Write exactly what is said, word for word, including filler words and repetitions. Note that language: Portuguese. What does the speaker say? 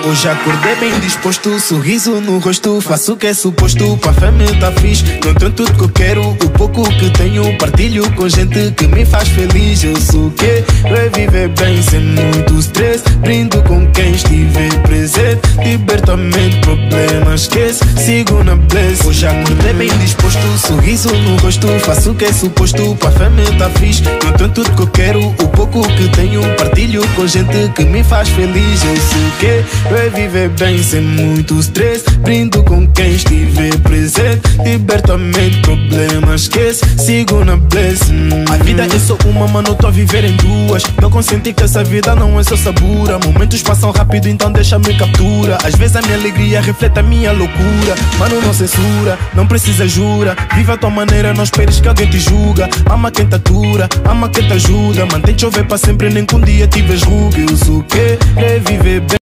Hoje acordei bem disposto, sorriso no rosto, faço o que é suposto, pra família tá fixe. Não tenho tudo que eu quero, o pouco que tenho partilho com gente que me faz feliz. Eu sou o que? É viver bem sem muito stress, brindo com quem estiver presente, liberta-me problemas, esquece, sigo na bless. Hoje acordei bem disposto, sorriso no rosto, faço o que é suposto, pra família tá fixe. Não tenho tudo que eu quero, o pouco que tenho partilho com gente que me faz feliz. Eu sei o que é viver bem sem muito stress, brindo com quem estiver presente, liberta-me de problemas, esquece, sigo na bless. hum. A vida é só uma, mano, tô a viver em duas. Tô consciente que essa vida não é só sabura. Momentos passam rápido, então deixa-me captura. Às vezes a minha alegria reflete a minha loucura. Mano, não censura, não precisa jura. Viva a tua maneira, não esperes que alguém te julga. Ama quem te atura, ama quem te ajuda. Mantém-te chover pra sempre, nem que um dia tiveres ruga. Eu sou o que é viver bem.